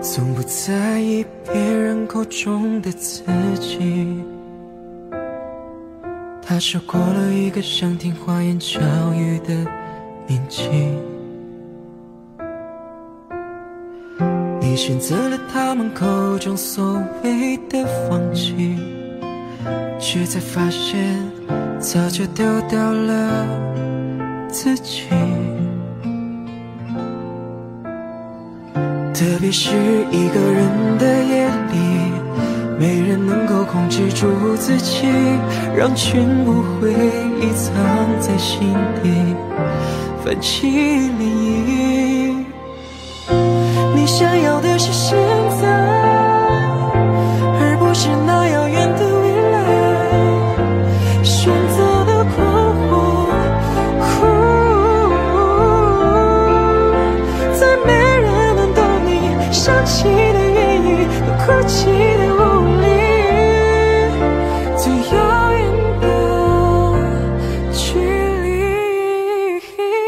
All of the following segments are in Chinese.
从不在意别人口中的自己。他受过了一个想听花言巧语的年纪，你选择了他们口中所谓的放弃，却才发现早就丢掉了自己。特别是一个人的夜里，没人能够控制住自己，让全部回忆藏在心底，泛起涟漪。你想要的是现在，而不是那遥远的未来。选择的困惑，在没人能懂你伤心的言语和哭泣的无力。最遥远的距离，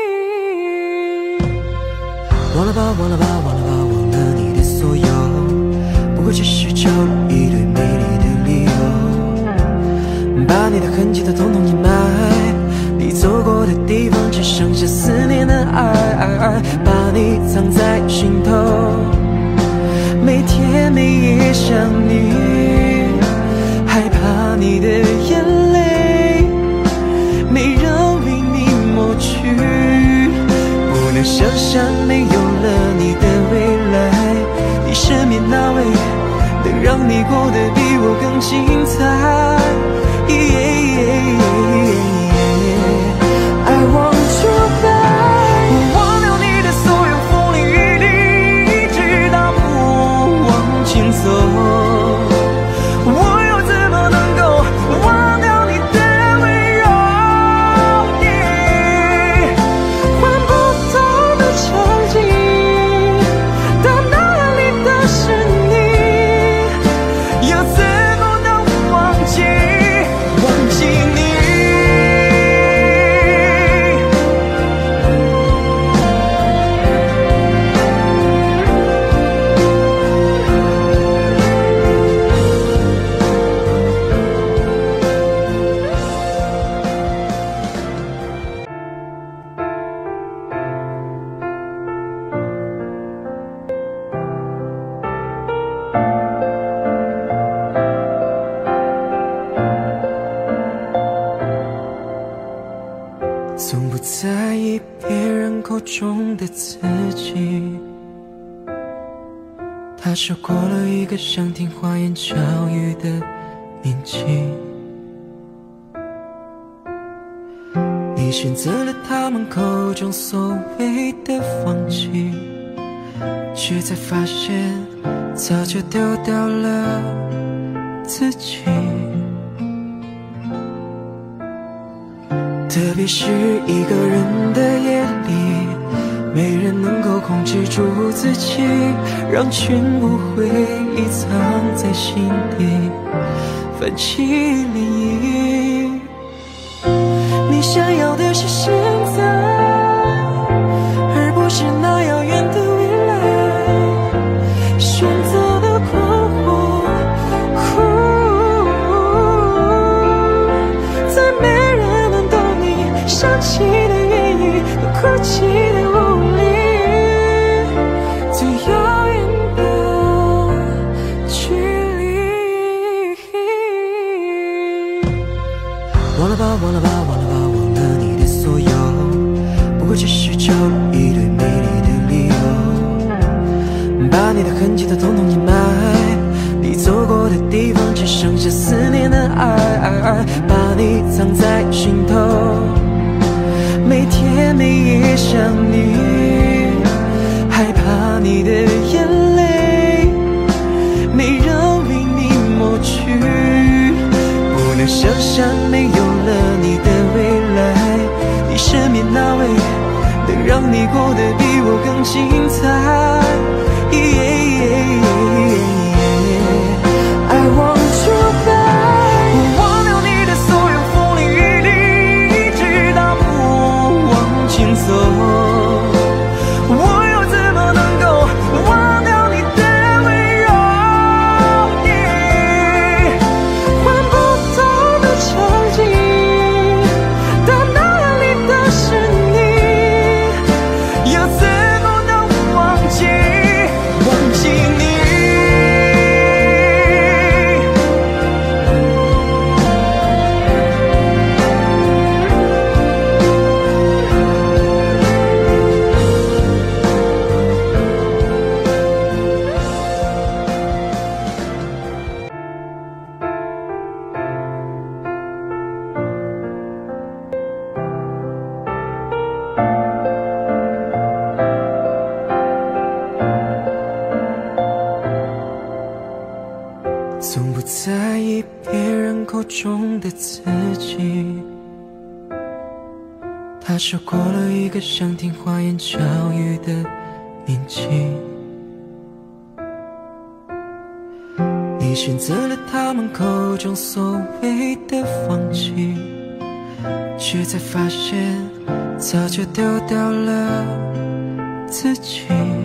忘了吧，忘了吧，忘了吧，忘了你的所有，不过只是找了一堆美丽的理由，把你的痕迹都统统掩埋。你走过的地方只剩下思念的爱，把你藏在心头，每天每夜想你，害怕你的眼泪没人为你抹去，不能想象没有了你的未来，你身边那位能让你过得比我更精彩。I want you back， 我忘了你的所有风里雨里，一直到不往前走，我又怎么能够忘掉你的温柔？换不同的场景，但那里的是你，又怎么能忘记你？从不在意别人口中的自己，他受过了一个想听花言巧语的年纪，你选择了他们口中所谓的放弃，却才发现早就丢掉了自己。特别是一个人的夜里，没人能够控制住自己，让全部回忆藏在心底，泛起涟漪。你想要的是现在，而不是那遥远的未来。选择的困惑，在没人能懂你伤心的言语和哭泣的无力。最遥远的距离，忘了吧，忘了吧，忘了吧，忘了你的所有，不过只是找了一堆美丽的理由，把你的痕迹都统统掩埋。你走过的地方只剩下思念的爱，把你藏在心头，每天每夜想你，害怕你的眼泪没人为你抹去，不能想象没有了你的未来，你身边那位能让你过得比我更精彩。I want you back， 我忘了你的所有风里雨里，一直到不往前走，我又怎么能够忘掉从不在意别人口中的自己。他受过了一个像听花言巧语的年纪，你选择了他们口中所谓的放弃，却才发现早就丢掉了自己。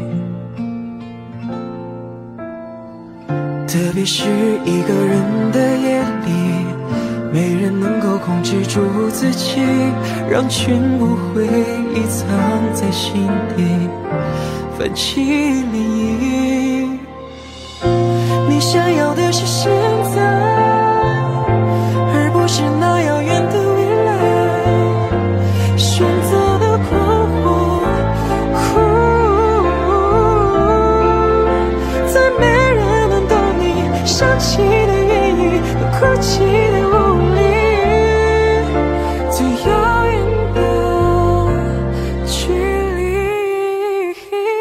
特别是一个人的夜里，没人能够控制住自己，让全部回忆藏在心底，泛起涟漪。你想要的是现在，而不是那遥远的未来，选择的困惑，在没人能懂你伤心的言语和哭泣的无力，最遥远的距离。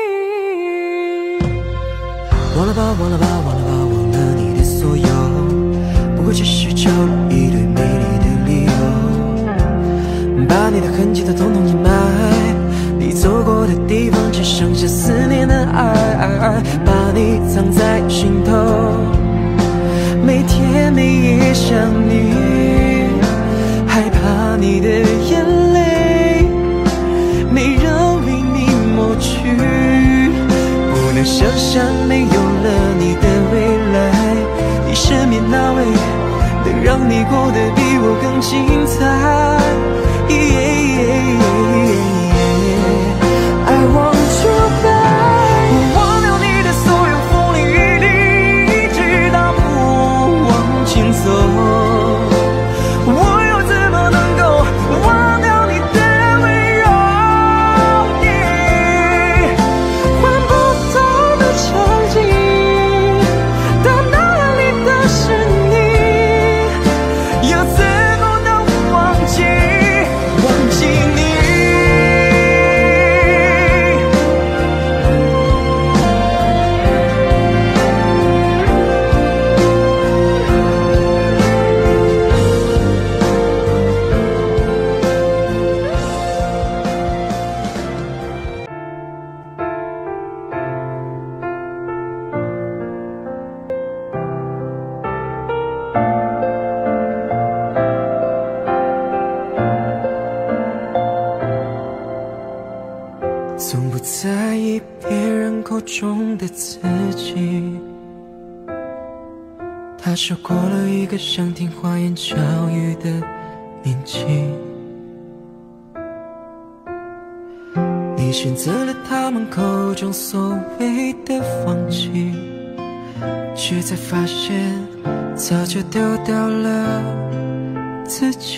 忘了吧，忘了吧，忘了吧，忘了你的所有，不过只是找一堆美丽的理由，把你的痕迹都统统掩埋。你走过的地方只剩下思念的爱，把你藏在心头，每天每夜想你，害怕你的眼泪没人为你抹去，不能想象没有了你的未来，你身边那位能让你过得比我更精彩。I want you back， 我忘了你的所有风里雨里，直到不往前走，我又怎么能够忘掉你的温柔？换不同的场景，但那里的是你，又怎么能忘记你？从不在意别人口中的自己，他受过了一个像听花言巧语的年纪，你选择了他们口中所谓的放弃，却才发现早就丢掉了自己。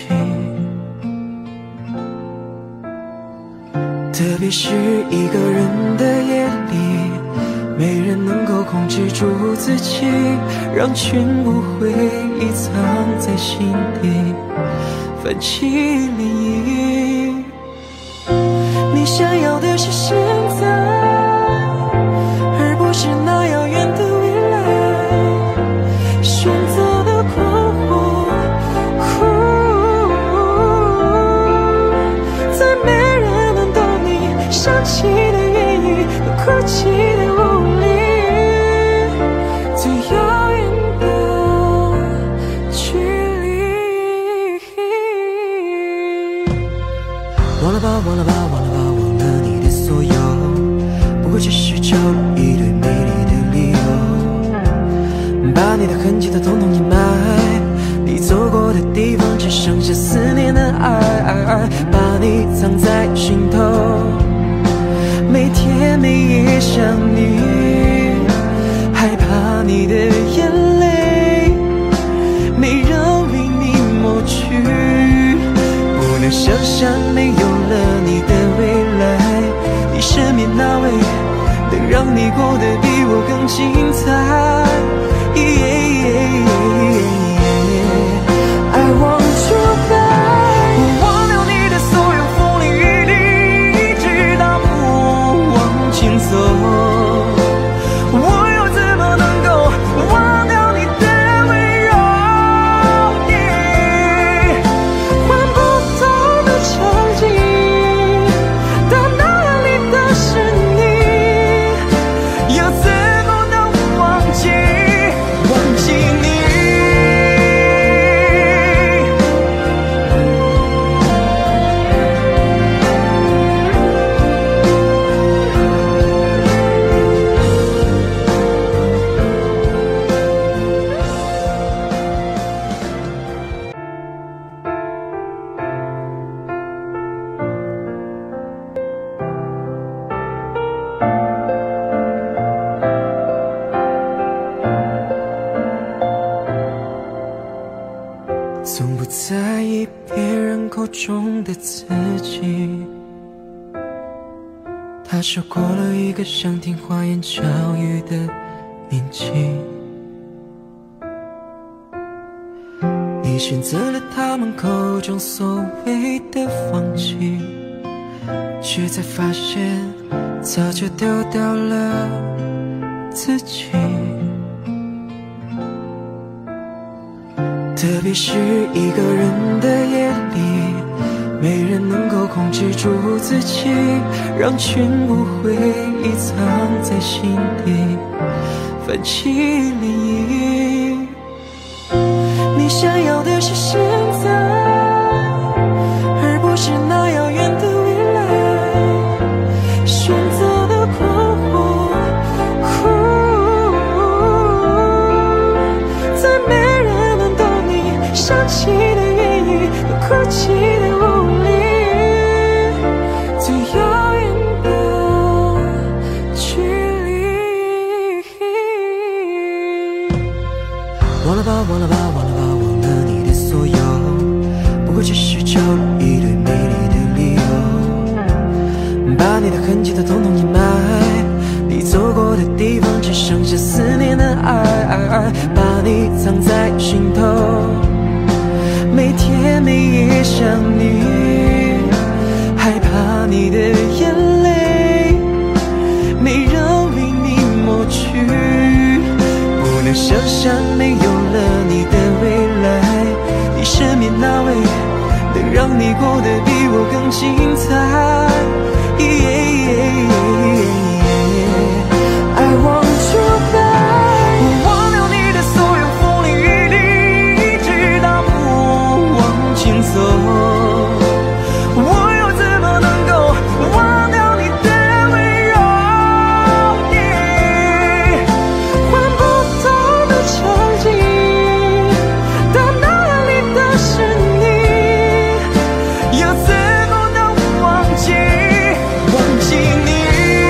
特别是一个人的夜里，没人能够控制住自己，让全部回忆藏在心底，泛起涟漪。你想要的是现在，而不是那遥远的未来，选择的困惑，在没人能懂你伤心的言语和哭泣的无力，最遥远的距离。忘了吧，忘了吧，忘了吧，忘了你的所有，不过只是找一堆美丽的理由，把你的痕迹都统统掩埋。你走过的地方只剩下思念的爱，把你藏在心头，每天每夜想你，害怕你的眼泪没人为你抹去，不能想象没有了你的未来，你身边那位能让你过得比我更精彩。I want you back， 我忘了你的所有风里雨里，直到不往前走，我又怎么能够忘掉你的口中的自己。他受过了一个想听花言巧语的年纪，你选择了他们口中所谓的放弃，却才发现早就丢掉了自己。特别是一个人的夜里，没人能够控制住自己，让全部回忆藏在心底，泛起涟漪。你想要的是现在，而不是那遥远的未来。选择的过火，在没人能懂你伤心的原因和哭泣的无力。最遥远的距离，忘了吧，忘了吧，忘了吧，忘了你的所有，不过只是找一堆美丽的理由，把你的痕迹都统统掩埋。你走过的地方只剩下思念的爱，把你藏在心头，每天每夜想你，害怕你的眼泪没人为你抹去，不能想象没有了你的未来，你身边那位能让你过得比我更精彩。I want you back， 我忘了你的所有风里雨里，直到不往前走，我又怎么能够忘掉你的温柔？换不同的场景，但那里的是你，又怎么能忘记你？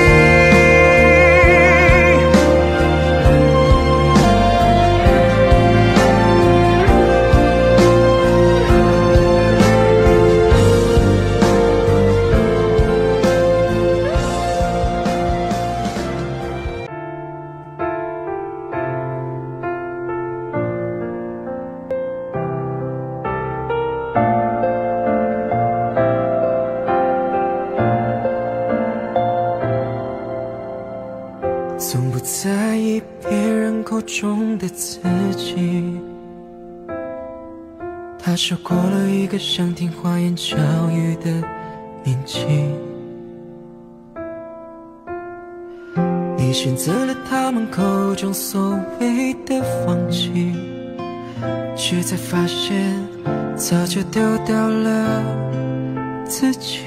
从不在意别人口中的自己，他受过了一个想听花言巧语的年纪。你选择了他们口中所谓的放弃，却才发现早就丢掉了自己。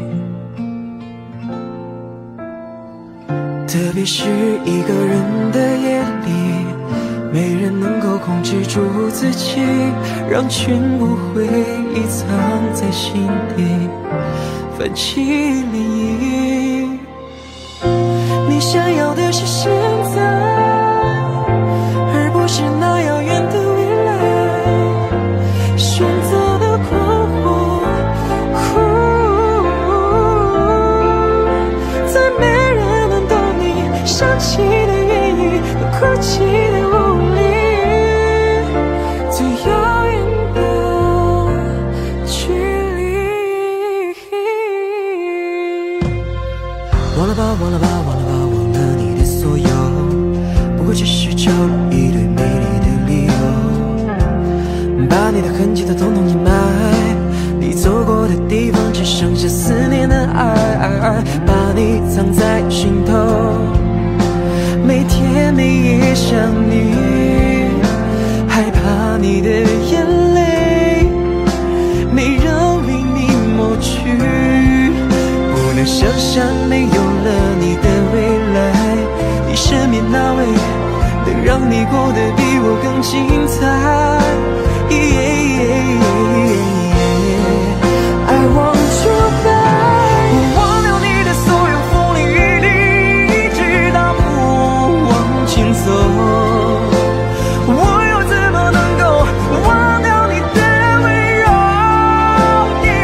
特别是一个人的夜里，没人能够控制住自己，让全部回忆藏在心底，泛起涟漪。你想要的是现在，而不是那遥远的未来。选择的过火，在没人能懂你伤心的原因和哭泣的无力。最遥远的距离，忘了吧，忘了吧，忘了吧，忘了你的所有，不过只是找一堆美丽的理由，把你的痕迹都统统掩埋。你走过的地方只剩下思念的爱，把你藏在心头，每天每夜想你，害怕你的眼泪没人为你抹去，不能想象没有了你的未来，你身边那位能让你过得比我更精彩。I want you back， 我忘了你的所有风里雨里，直到不往前走，我又怎么能够忘掉你的温柔？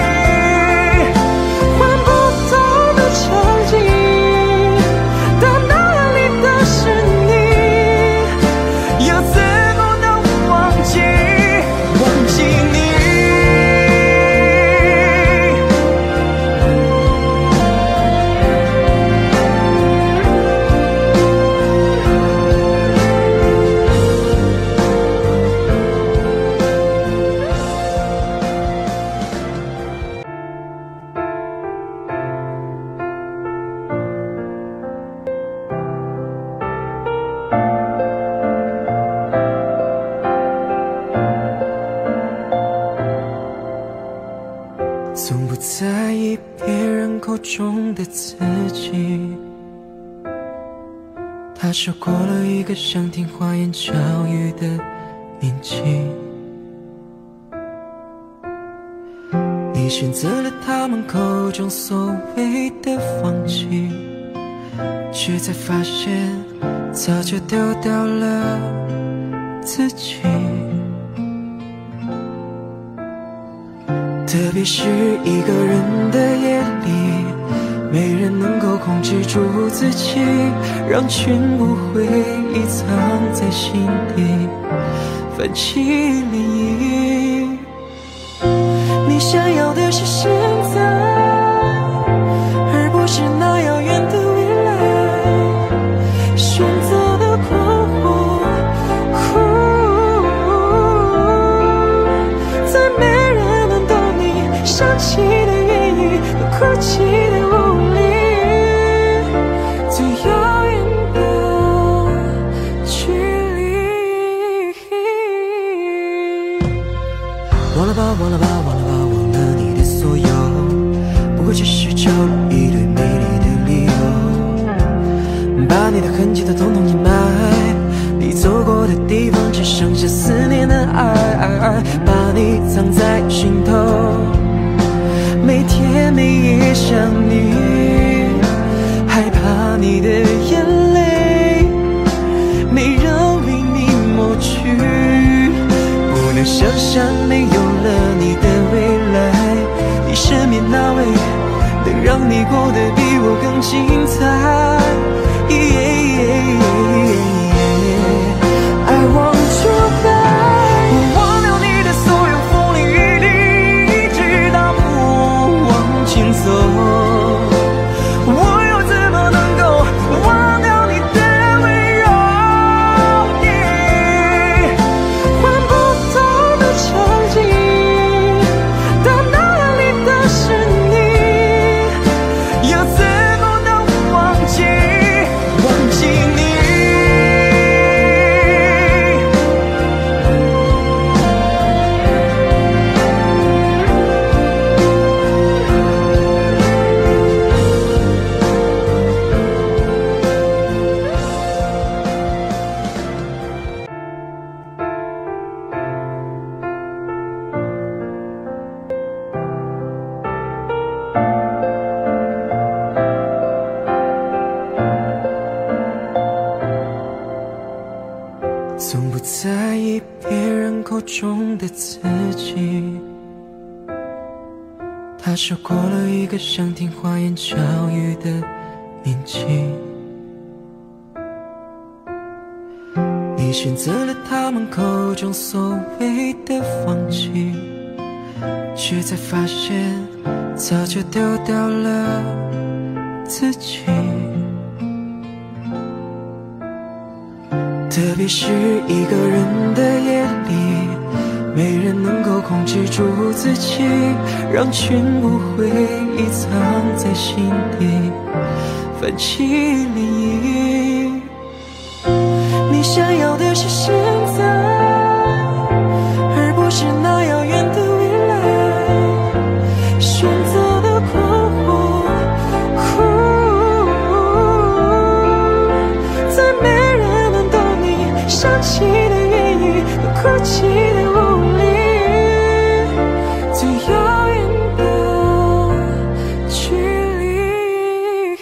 中的自己。他受过了一个想听花言巧语的年纪，你选择了他们口中所谓的放弃，却才发现早就丢掉了自己。特别是一个人的夜里，没人能够控制住自己，让全部回忆藏在心底，泛起涟漪。你想要的是现在，而不是那遥远的未来。选择的困惑，在没人能懂你伤心的言语和哭泣的无力。最遥远的距离，忘了吧，忘了吧，忘了吧，忘了你的所有，不过只是找一堆美丽的理由，把你的痕迹都统统掩埋。你走过的地方只剩下思念的爱，把你藏在心头，每天每夜想你，害怕你的眼泪没人为你抹去，不能想象没有了你的未来，你身边那位能让你过得比我更精彩。I want you back， 我忘了你的所有风里雨里，一直到不往前走，我又怎么能够忘掉你的温柔？换不同的场景，到哪里都是你，又怎么能忘记你？从不在意别人口中的自己，他受过了一个想听花言巧语的年纪。你选择了他们口中所谓的放弃，却才发现早就丢掉了自己。特别是一个人的夜里，没人能够控制住自己，让全部回忆藏在心底，泛起涟漪。你想要的是现在，而不是那遥远的未来。选择的困惑，在没人能懂你伤心的言语和哭泣的无力。最遥远的距离，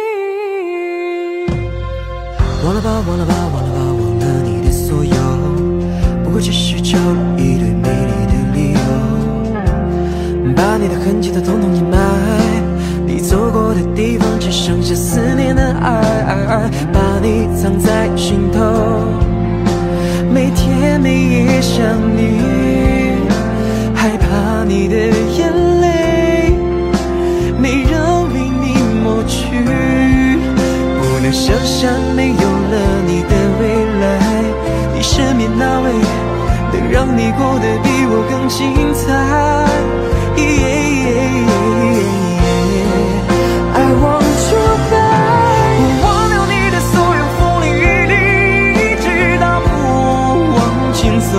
忘了吧，忘了吧，忘了吧，忘了你的所有，不过只是找一堆美丽的理由，把你的痕迹都统统掩埋。你走过的地方只剩下思念的爱，把你藏在心头，每天每夜想你，害怕你的眼泪没人为你抹去，不能想象没有了你的未来，你身边那位能让你过得比我更精彩。I want you back， 我忘了你的所有风里雨里，一直到不往前走，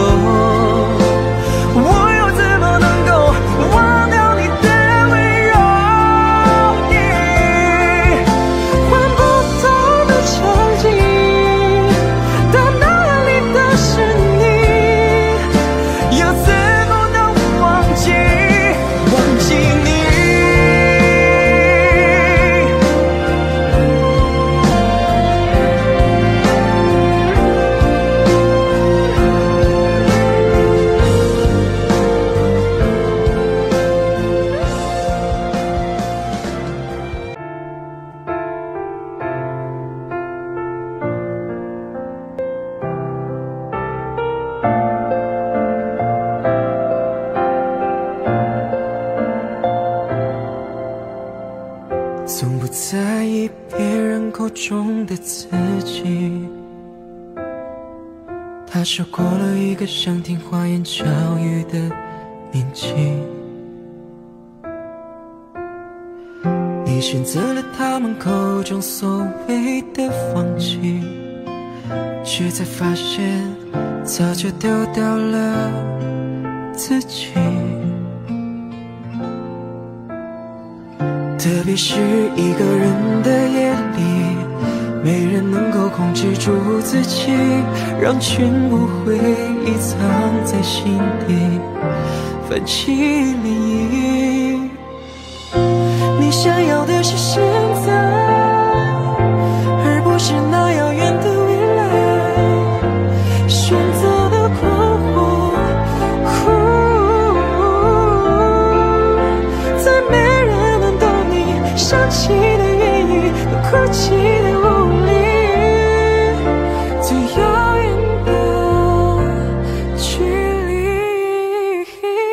我又怎么能够忘掉你的温柔？ 他说过了一个想听花言巧语的年纪，你选择了他们口中所谓的放弃，却才发现早就丢掉了自己。特别是一个人的夜里，没人能够控制住自己，让全部回忆藏在心底，泛起涟漪。你想要的是现在，而不是那遥远的未来，选择的困惑，在没人能懂你伤心的言语和哭泣的无力，最遥远的距离。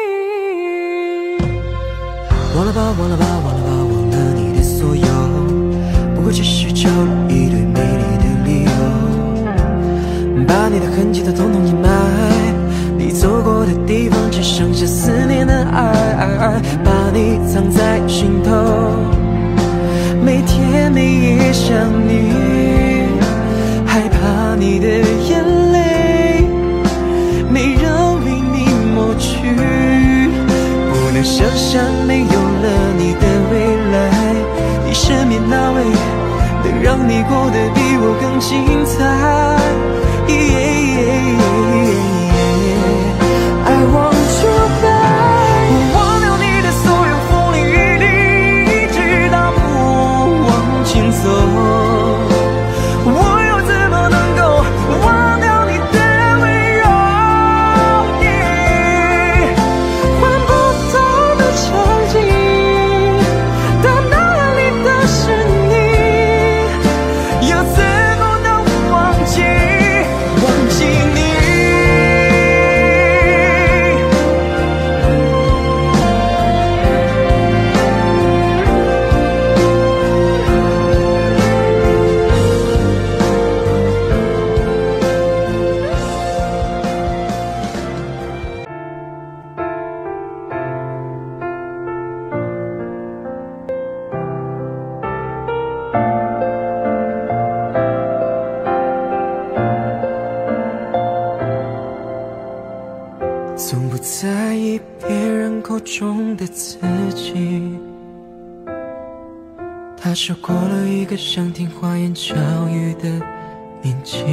忘了吧，忘了吧，忘了吧，忘了你的所有，不过只是找了一堆美丽的理由，把你的痕迹都统统掩埋，你走过的地方只剩下思念的爱，把你藏在心头，每天每夜想你，害怕你的眼泪没人为你抹去，不能想象没有了你的未来，你身边那位能让你过得比我更精彩。I want you back， 我忘了你的所有风里雨里，直到不往前走，我又怎么能够忘掉你的温柔？换不同的场景，但那里的是你，又怎么能忘记你？从不在意别人口中的自己，他说过了一个想听花言巧语的年纪，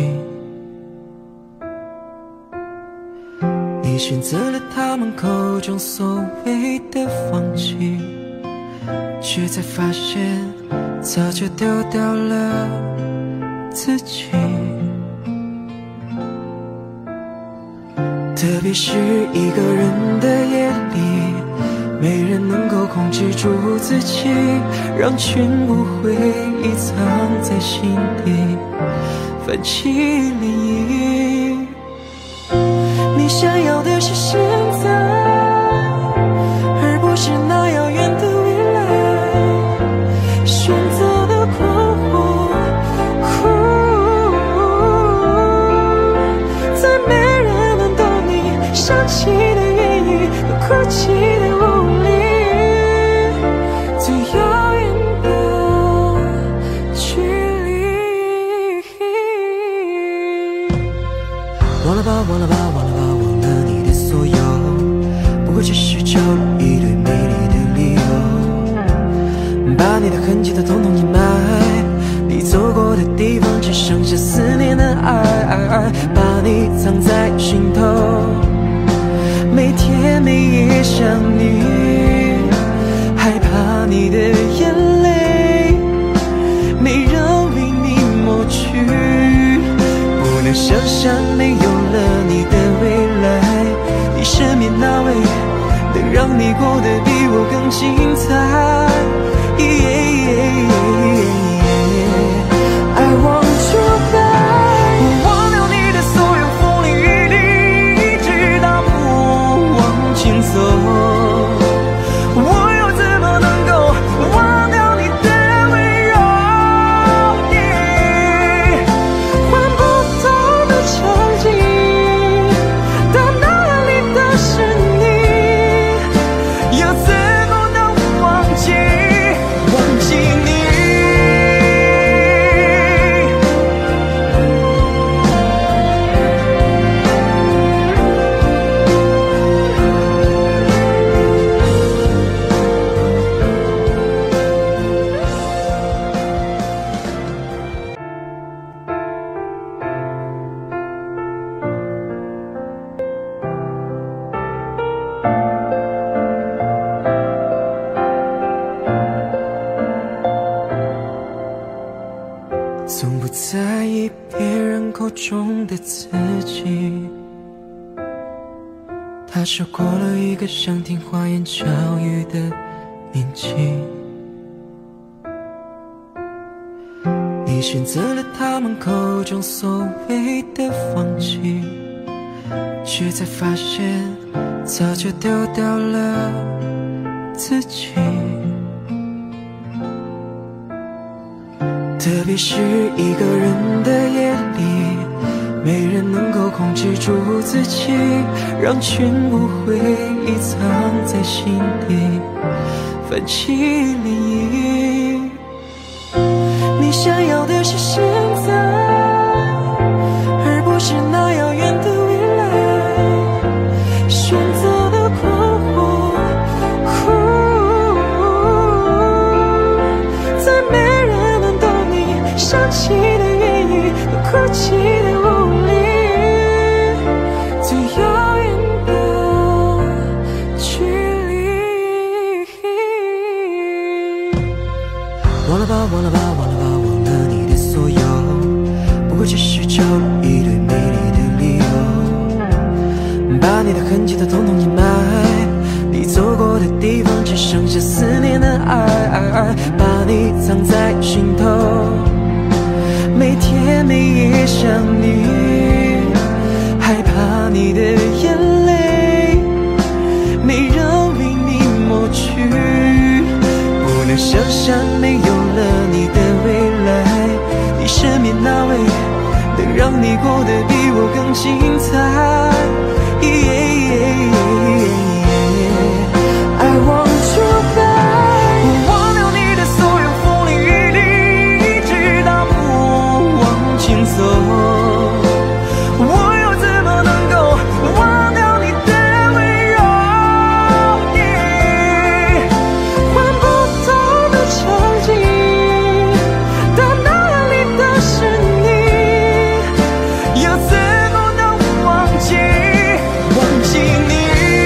你选择了他们口中所谓的放弃，却才发现早就丢掉了自己。特别是一个人的夜里，没人能够控制住自己，让全部回忆藏在心底，泛起涟漪。你想要的是现在，而不是那遥远的未来，选择的困惑，在没人能懂你伤心的言语和哭泣的无力，最遥远的距离。忘了吧，忘了吧，忘了吧，忘了你的所有，不过只是找了一堆美丽的理由，把你的痕迹都统统掩埋，你走过的地方只剩下思念的爱，把你藏在心头，每天每夜想你，害怕你的眼泪没人为你抹去，不能想象没有了你的未来，你身边那位能让你过得比我更精彩。I want you back， 我忘了你的所有风里雨里，直到不往前走，我又怎么能够忘掉你的温柔？换不同的场景， 中的自己。他受过了一个想听花言巧语的年纪，你选择了他们口中所谓的放弃，却才发现早就丢掉了自己。特别是一个人的夜里，没人能够控制住自己，让全部回忆藏在心底，泛起涟漪。你想要的是现在，而不是那遥远的未来，选择的过火，在没人能懂你伤心的原因和哭泣的无力，最遥远的距离。忘了吧，忘了吧，忘了吧，忘了你的所有，不过只是找一堆美丽的理由，把你的痕迹都统统掩埋。你走过的地方只剩下思念的爱，把你藏在心头，每天每夜想你，害怕你的眼泪没人为你抹去，不能想象没有了你的未来，你身边那位能让你过得比我更精彩。I want you back， 我忘了你的所有风里雨里，直到不往前走，我又怎么能够忘掉你的温柔？换不同的场景，但那里的是你，又怎么能忘记你？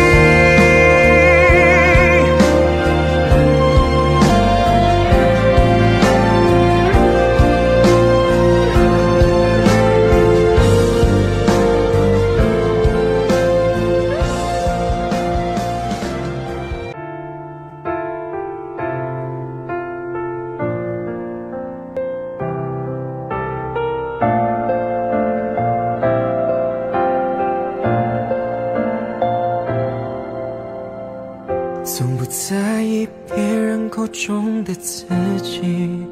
从不在意别人口中的自己，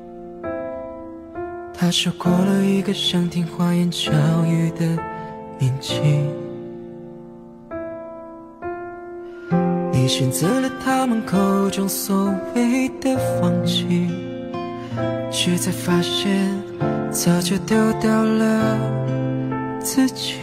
他受过了一个想听花言巧语的年纪。你选择了他们口中所谓的放弃，却才发现早就丢掉了自己。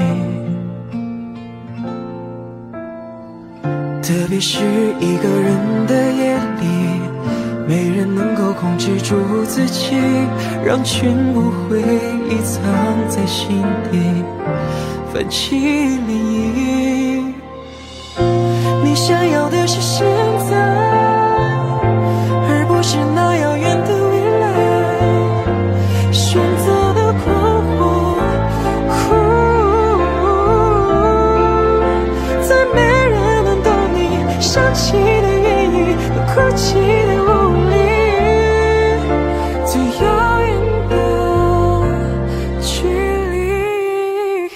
特别是一个人的夜里，没人能够控制住自己，让全部回忆藏在心底，泛起涟漪。你想要的是现在，而不是那遥远的未来，选择的过火，在没人能懂你伤心的原因和哭泣的无力，最遥远的距离。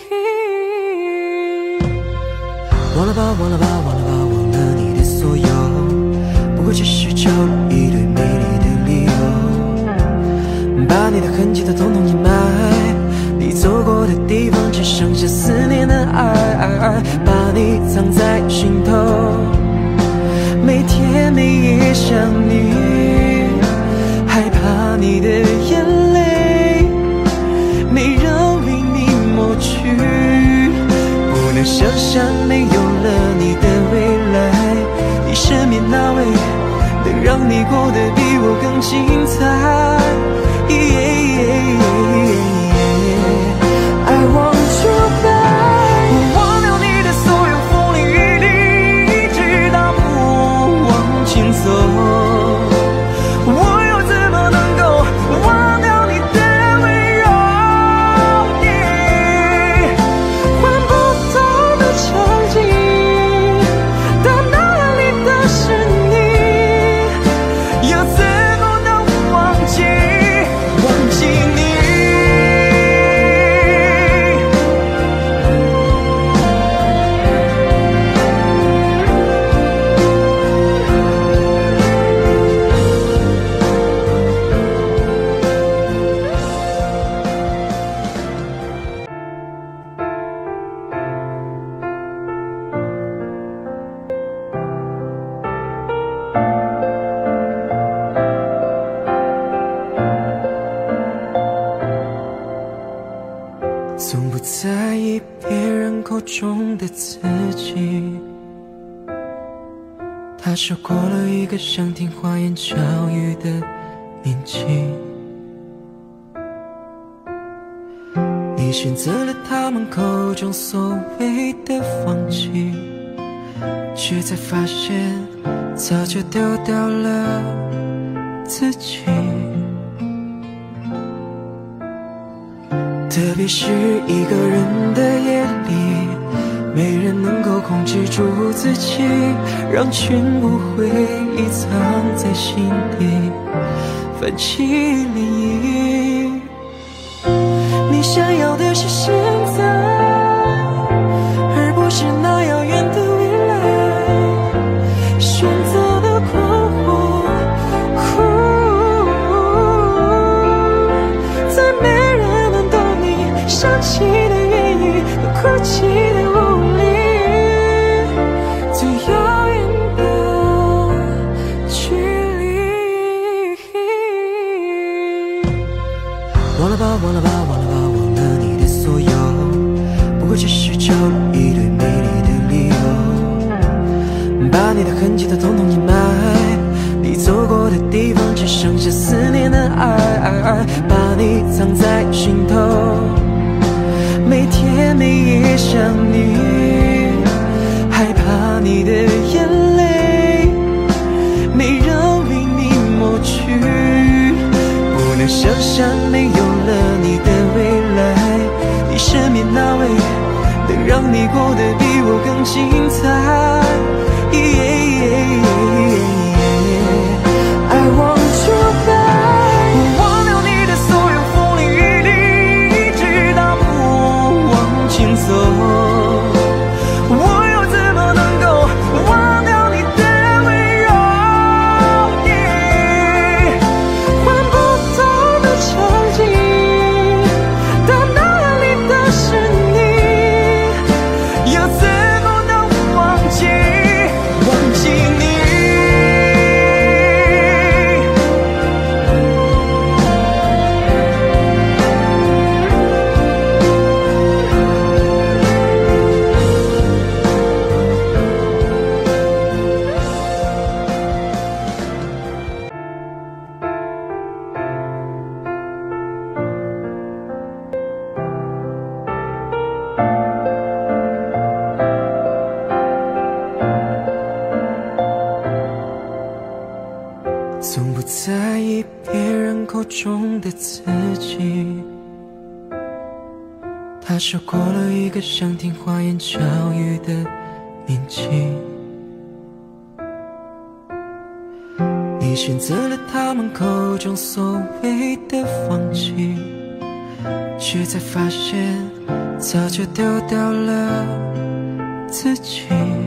忘了吧，忘了吧，忘了吧，忘了你的所有，不过只是找一堆美丽的理由，把你的痕迹都统统掩埋。你走过的地方只剩下思念的爱，把你藏在心头，每天每夜想你，害怕你的眼泪没人为你抹去，不能想象没有了你的未来，你身边那位能让你过得比我更精彩。I want you back， 我忘了你的所有风里雨里，直到不往前走，我又怎么能够忘掉你的温柔？ 意别人口中的自己。他受过了一个想听花言巧语的年纪，你选择了他们口中所谓的放弃，却才发现早就丢掉了自己。特别是一个人的夜里，没人能够控制住自己，让全部回忆藏在心底，泛起涟漪。你想要的是现在，而不是那遥远的未来。选择的困惑，在没人能懂你伤心的言语和哭泣的无力。最遥远的距离。忘了吧，忘了吧，忘了吧，忘了你的所有，不过只是找一堆美丽的理由，把你的痕迹都统统掩埋。你走过的地方只剩下思念的爱，把你藏在心头，每天每夜想你，害怕你的眼泪没人为你抹去，不能想象没有了你的未来，你身边那位能让你过得比我更精彩。I want you back， 我忘了你的所有风里雨里，一直到不往前走，我又怎么能够忘掉你的温柔？换不同的场景，到哪里都是你，又怎么能忘记你？从不在意别人口中的自己，他受过了一个想听花言巧语的年纪。你选择了他们口中所谓的放弃，却才发现早就丢掉了自己。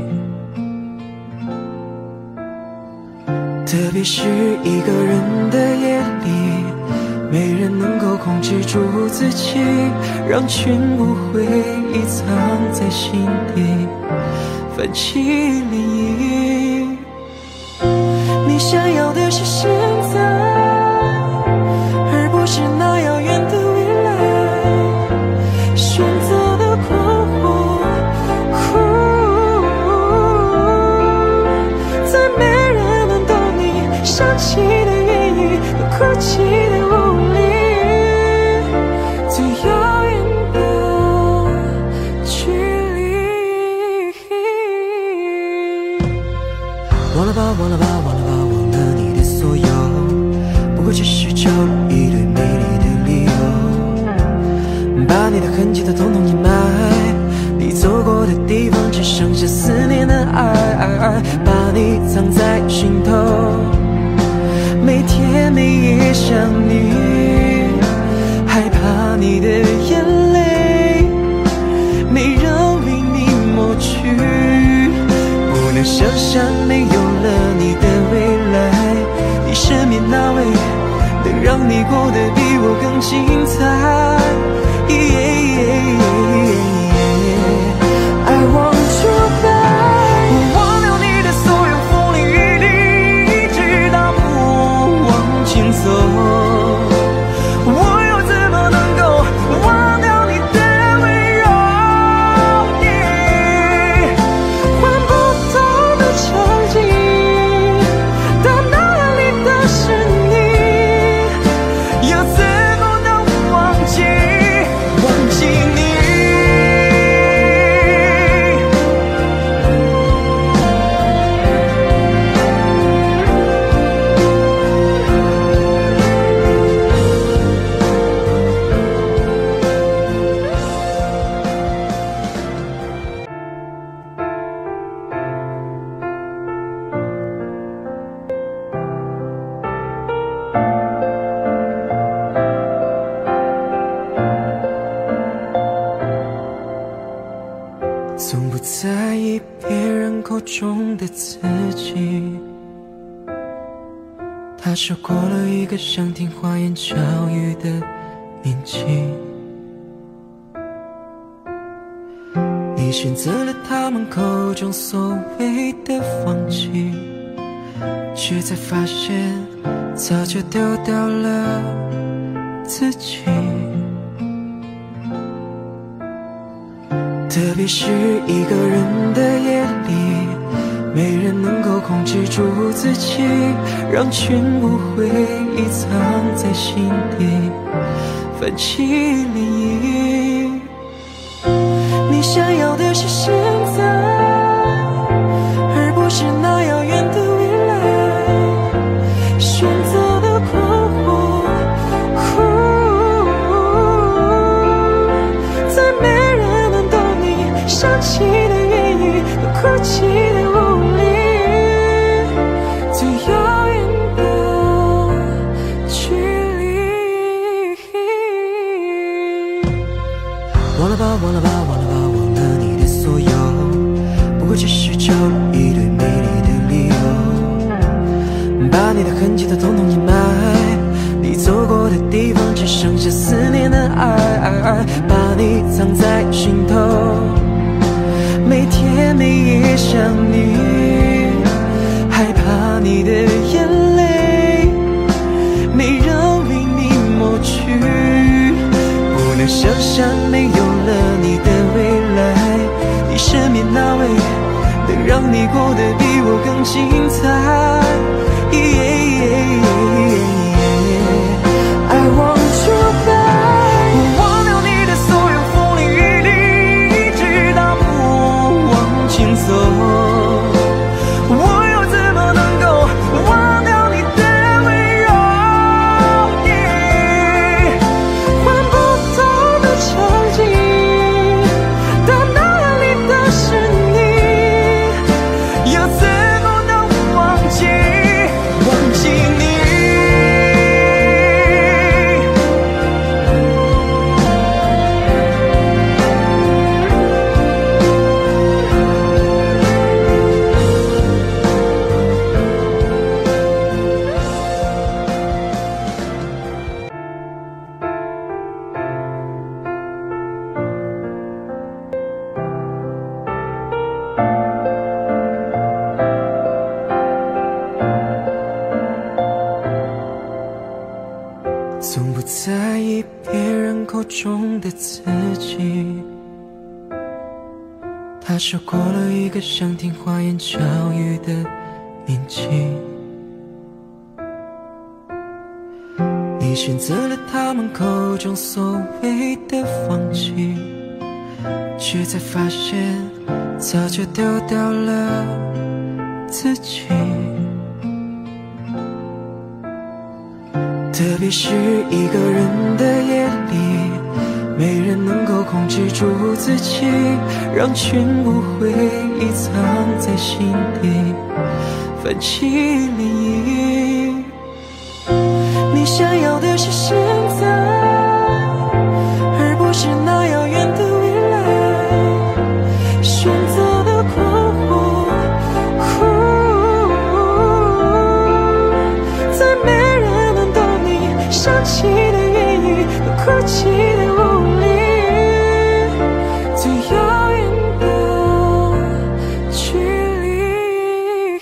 特别是一个人的夜里，没人能够控制住自己，让全部回忆藏在心底，泛起涟漪。你想要的是现在，而不是那遥远的未来。选择的困惑，在没人能懂你伤心的言语和哭泣的无力。最遥远的距离。忘了吧，忘了吧，忘了吧，忘了你的所有，不过只是找一堆美丽的理由，把你的痕迹都统统掩埋。你走过的地方只剩下思念的爱，把你藏在心头，每天每夜想你，害怕你的眼泪没人为你抹去，不能想象没有了你的未来，你身边那位能让你过得比我更精彩。I want you back， 我忘了你的所有风里雨里，一直到不往前走，我又怎么能够忘掉你的温柔？ 从不在意别人口中的自己。他受过了一个想听花言巧语的年纪，你选择了他们口中所谓的放弃，却才发现早就丢掉了自己。特别是一个人的夜里，没人能够控制住自己，让全部回忆藏在心底，泛起涟漪。你想要的是现在，而不是那遥远的未来，选择的困惑，在没人能懂你伤心的言语和哭泣的无力，最遥远的距离。忘了吧，忘了吧，忘了吧，忘了你的所有，不过只是找一堆美丽的理由，把你的痕迹都统统掩埋。你走过的地方只剩下思念的爱，把你藏在心头，每天每夜想你，害怕你的眼泪没人为你抹去，不能想象没有了你的未来，你身边那位能让你过得比我更精彩。I want you back， 我忘了你的所有风里雨里，一直到不往前走，我又怎么能够忘掉你的温柔？换不同的场景，但那里的是你，又怎么能忘记你？从不在意别人口中的自己，他受过了一个想听花言巧语的年纪，你选择了他们口中所谓的放弃，却才发现早就丢掉了自己。特别是一个人的夜里，没人能够控制住自己，让全部回忆藏在心底，泛起涟漪。你想要的是现在，而不是那遥远的未来，选择的困惑，在没人能懂你伤心的言语和哭泣的无力，最遥远的距离。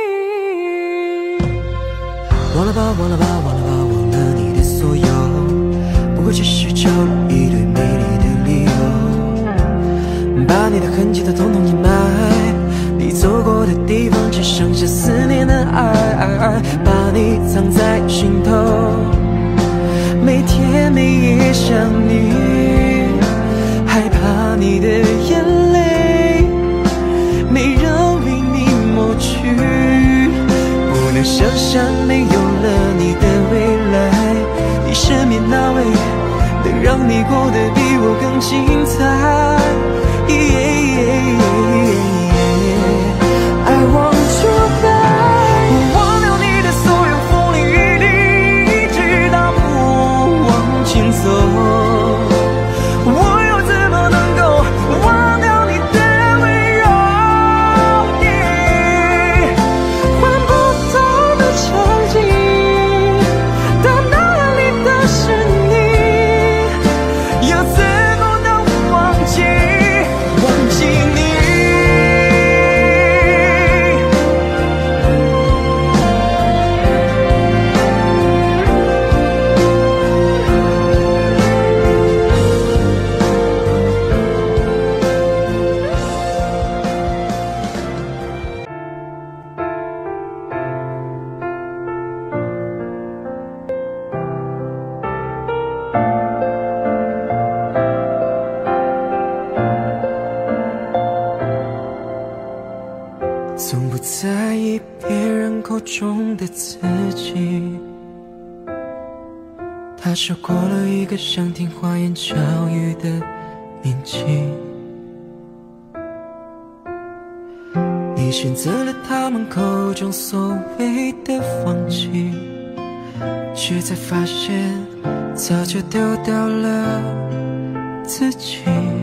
忘了吧，忘了吧，忘了吧，忘了你的所有，不过只是找一堆美丽的理由，把你的痕迹都统统掩埋。你走过的地方只剩下思念的爱，把你藏在心头，每天每夜想你，害怕你的眼泪没人为你抹去，不能想象没有了你的未来，你身边那位能让你过得比我更精彩。I want you back， 我忘了你的所有风里雨里，一直到不往前走，我又怎么能够忘掉你的口中的自己。他受过了一个想听花言巧语的年纪，你选择了他们口中所谓的放弃，却才发现早就丢掉了自己。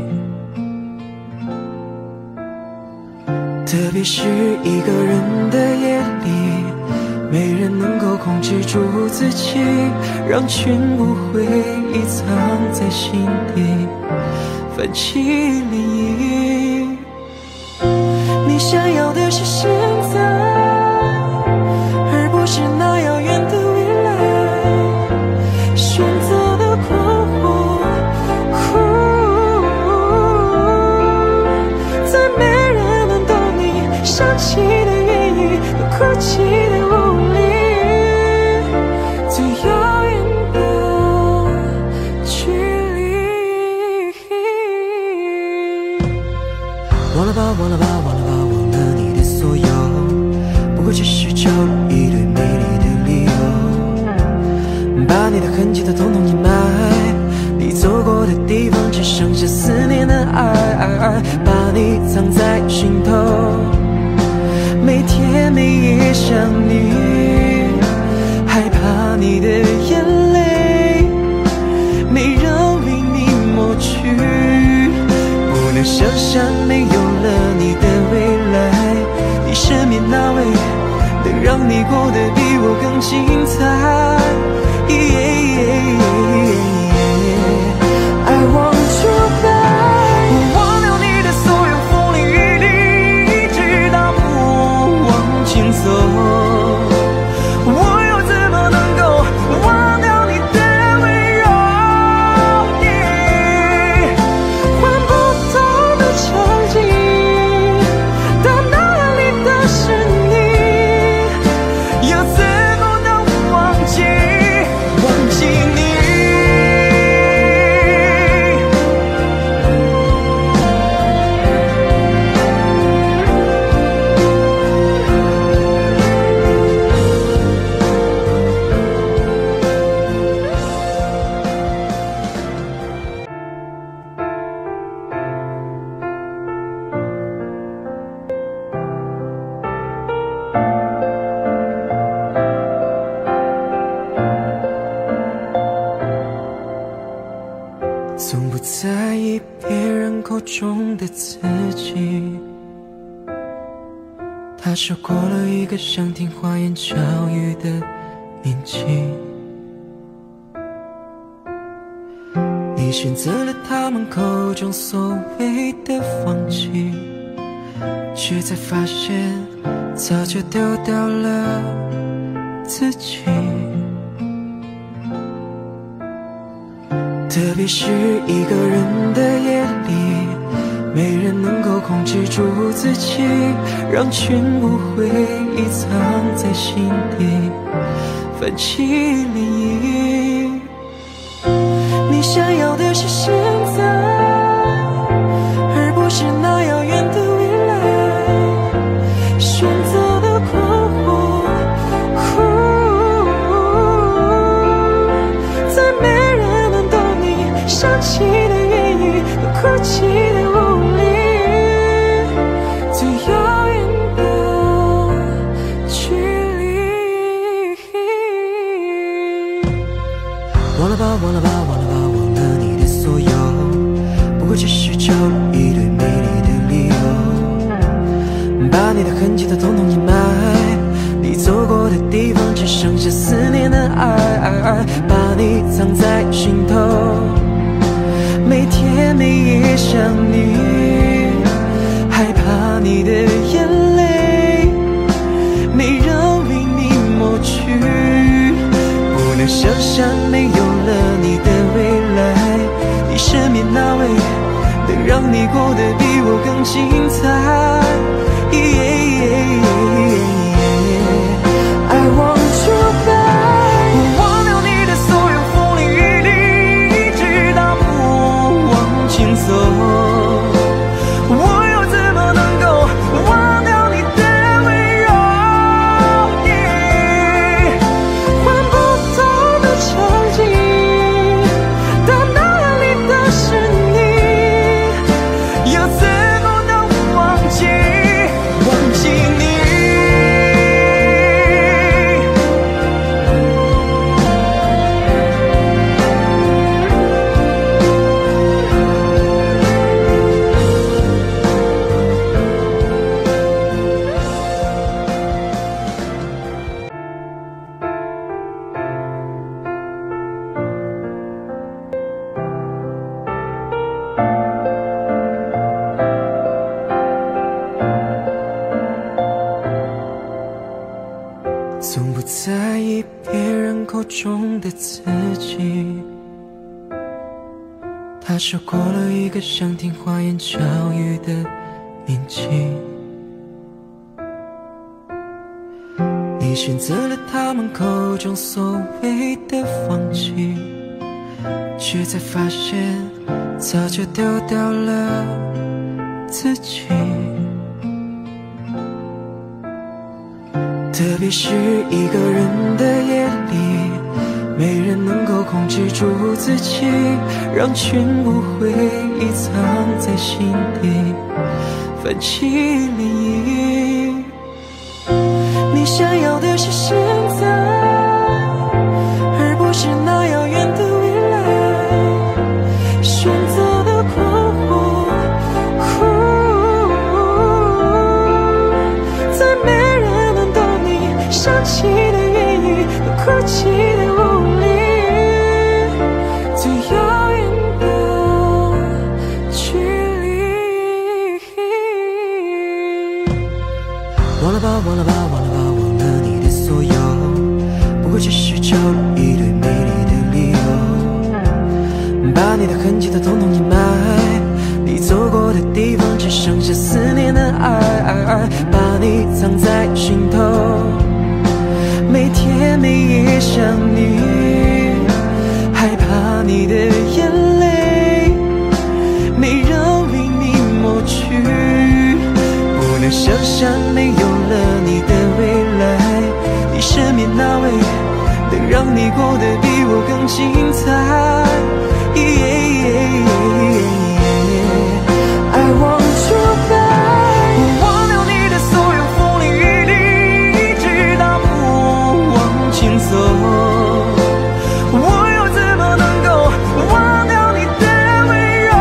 特别是一个人的夜里，没人能够控制住自己，让全部回忆藏在心底，泛起涟漪。你想要的是现在，而不是那遥远的未来，选择的过火，在没人能懂你伤心的原因和哭泣的无力，最遥远的距离。忘了吧，忘了吧，忘了吧，忘了你的所有，不过只是找一堆美丽的理由，把你的痕迹都统统掩埋。你走过的地方只剩下思念的爱，把你藏在心头，每天每夜想你，害怕你的眼泪没人为你抹去，不能想象没有了你的未来，你身边那位能让你过得比我更精彩。I want you back， 我忘了你的所有风里雨里，直到不往前走，我又怎么能够忘掉你的温柔？换不同的场景，但那里的是你，又怎么能忘记你？从不在意别人口中的自己，他受过了一个想听花言巧语的年纪。你选择了他们口中所谓的放弃，却才发现早就丢掉了自己。特别是一个人的夜里，没人能够控制住自己，让全部回忆藏在心底，泛起涟漪。你想要的是现在，而不是那遥远的未来，选择的过火，在没人能懂你伤心的原因和哭泣的无力，最遥远的距离。忘了吧，忘了吧，忘了吧，忘了你的所有，不过只是找一堆美丽的理由，把你的痕迹都统统掩埋。你走过的地方只剩下思念的爱，把你藏在心头，每天每夜想你，害怕你的眼泪没人为你抹去，不能想象没有了你的未来，你身边那位能让你过得比我更精彩。I want you back， 我忘了你的所有风里雨里，直到不往前走，我又怎么能够忘掉你的温柔？ 在意别人口中的自己。他受过了一个想听花言巧语的年纪，你选择了他们口中所谓的放弃，却才发现早就丢掉了自己。特别是一个人的夜里，没人能够控制住自己，让全部回忆藏在心底，泛起涟漪。你想要的是现在，而不是那遥远的未来。选择的困惑，在没人能懂你伤心的言语和哭泣的无力。最遥远的距离。忘了吧，忘了吧，忘了吧，忘了你的所有，不过只是找一堆美丽的理由，把你的痕迹都统统掩埋。你走过的地方只剩下思念的爱，把你藏在心头，每天每夜想你，害怕你的眼泪没人为你抹去，不能想象没有了你的未来，你身边那位能让你过得比我更精彩。I want you back， 我忘了你的所有风里雨里，一直到不往前走，我又怎么能够忘掉你的温柔？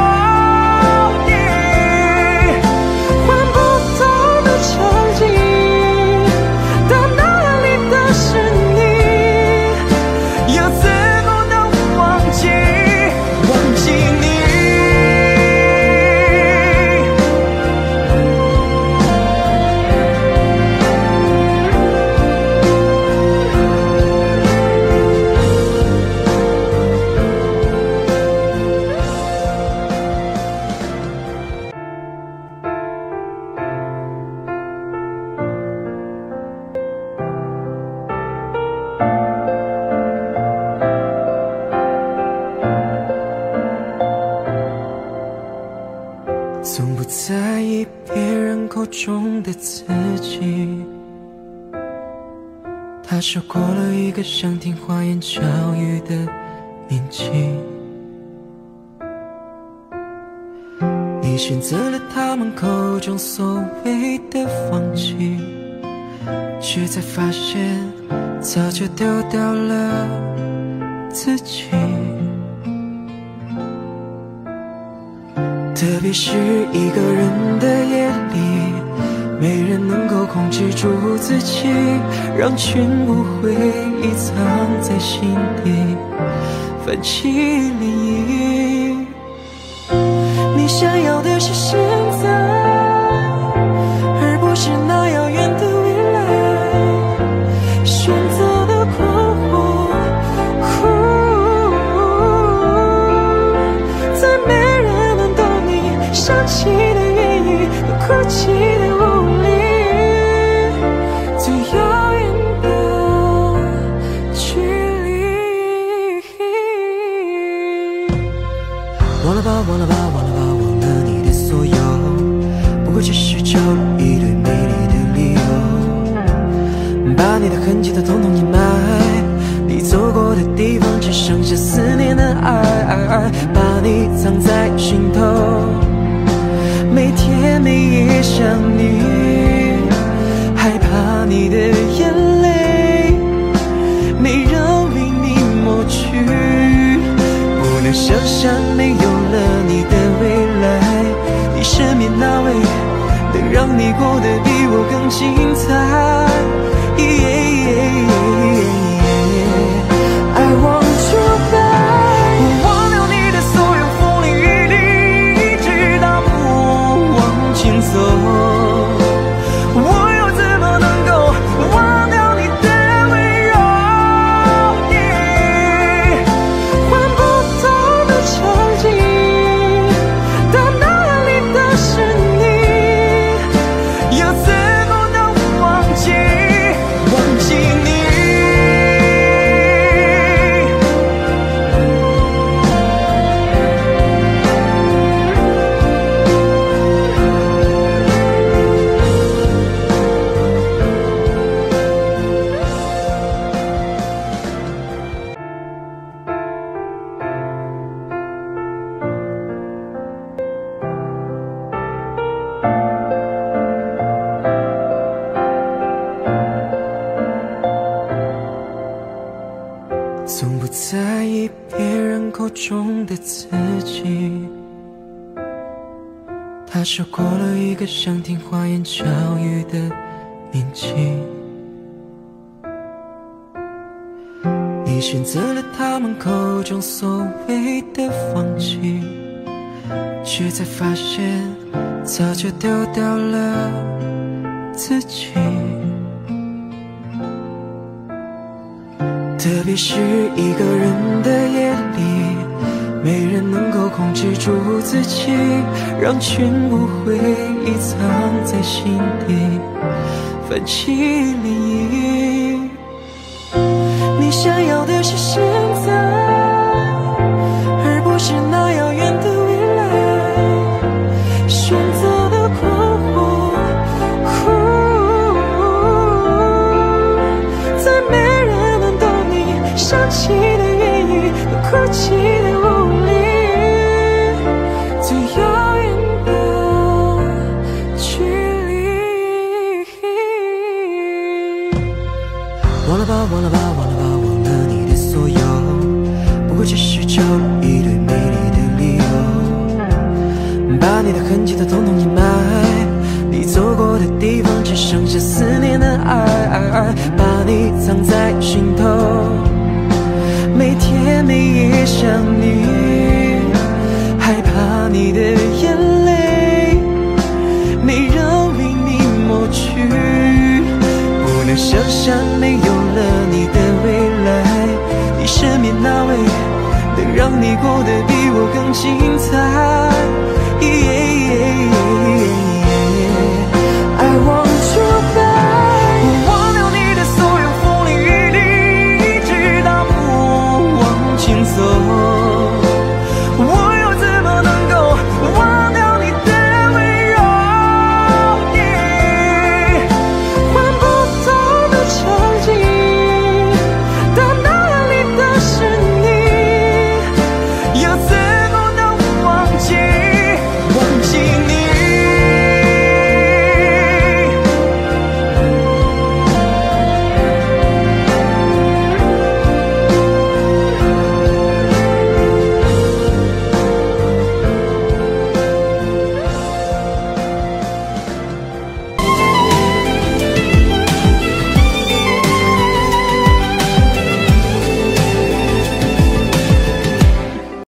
换不同的场景，到哪里都是你，又怎么能忘记你？从不在意别人口中的自己，他受过了一个想听花言巧语的年纪，你选择了他们口中所谓的放弃，却才发现早就丢掉了自己。特别是一个人的夜里，没人能够控制住自己，让全部回忆藏在心底，泛起涟漪。你想要的是现在，而不是那遥远的未来。选择的困惑，在没人能懂你伤心的言语和哭泣的无力。最遥远的距离。忘了吧，忘了吧，忘了吧，忘了你的所有，不过只是找一堆美丽的理由，把你的痕迹都统统掩埋。你走过的地方只剩下思念的爱，把你藏在心头，每天每夜想你，害怕你的眼泪没人为你抹去，不能想象没有了你的未来，你身边那位能让你过得比我更精彩。I want you back， 我忘了你的所有风里雨里，一直到不往前走，我又怎么能够忘掉你的温柔？ 他说过了一个想听花言巧语的年纪，你选择了他们口中所谓的放弃，却才发现早就丢掉了自己。特别是一个人的夜里，没人能够控制住自己，让全部回忆藏在心底，泛起涟漪。你想要的是现在，而不是那遥远的未来，选择的困惑，在没人能懂你伤心的原因和哭泣的无力，最遥远的距离。忘了吧，忘了吧，忘了吧，忘了你的所有，不过只是找一堆美丽的理由，把你的痕迹都统统掩埋，你走过的地方只剩下思念的爱，把你藏在心头，每天每夜想你